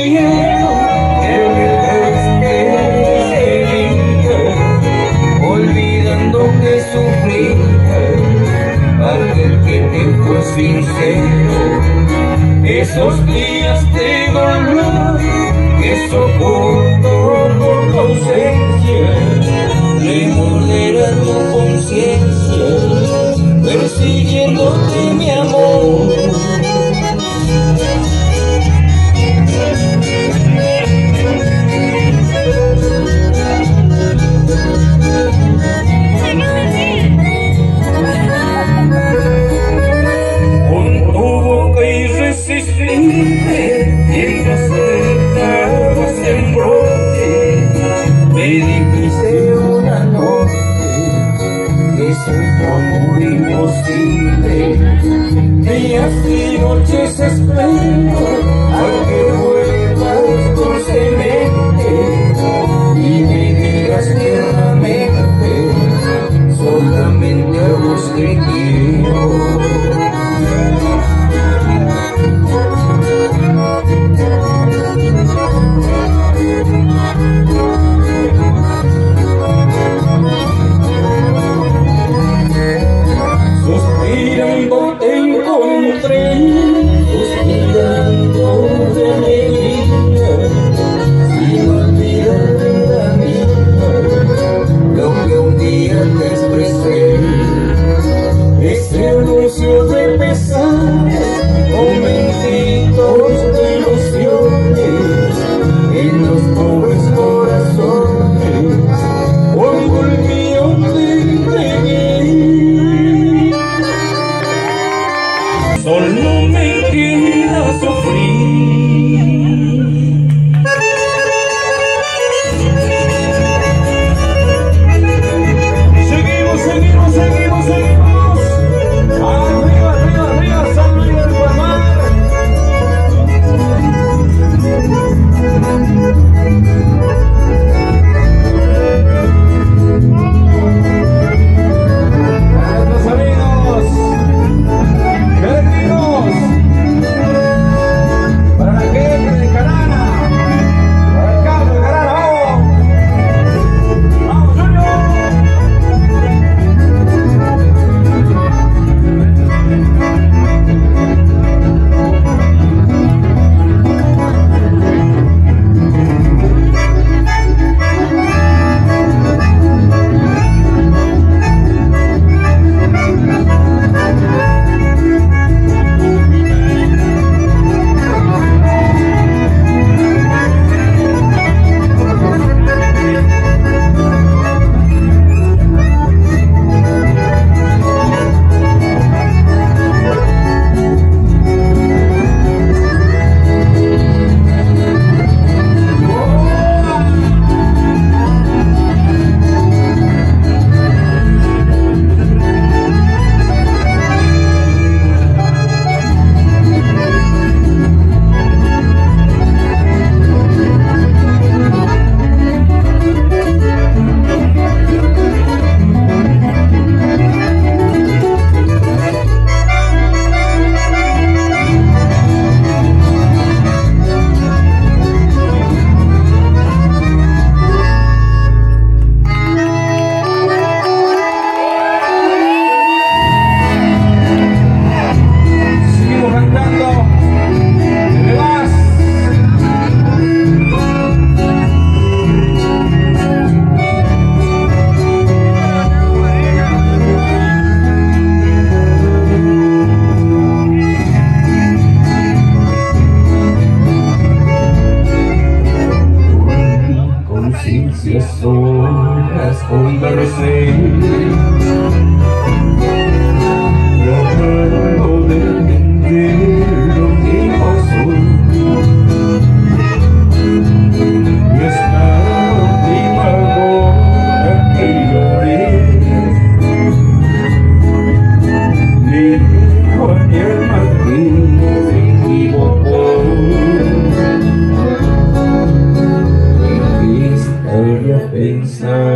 quiero que me despedida, olvidando que sufrí aquel que te fue sincero. Esos días de dolor que soporto por tu ausencia, me morderá tu conciencia, persiguiéndote mi amor. Con tu boca irresistible, mientras estabas en brote, me dijiste una noche que soy tu amor imposible. Días y noches espero a que vuelvas dulcemente y me digas tiernamente solamente a vos te quiero. Suspirando te encontré, suspirando de alegría, sin olvidar vida mía lo que un día te expresé. Ese anuncio de pesar, momentitos de ilusiones en los pobres corazones, cuando el mío te entregué. Solo me queda sufrir. Seguimos, seguimos, seguimos, seguimos. Arriba, arriba, arriba, San Luis del Palmar. Para nuestros amigos Perdidos, para la gente de Carana, para el campo de Carana, vamos, vamos Junior. Horas conversé, tratando de entender lo que pasó. Y esta última gota que lloré, le dijo a mi alma que se equivocó. Estaría pensando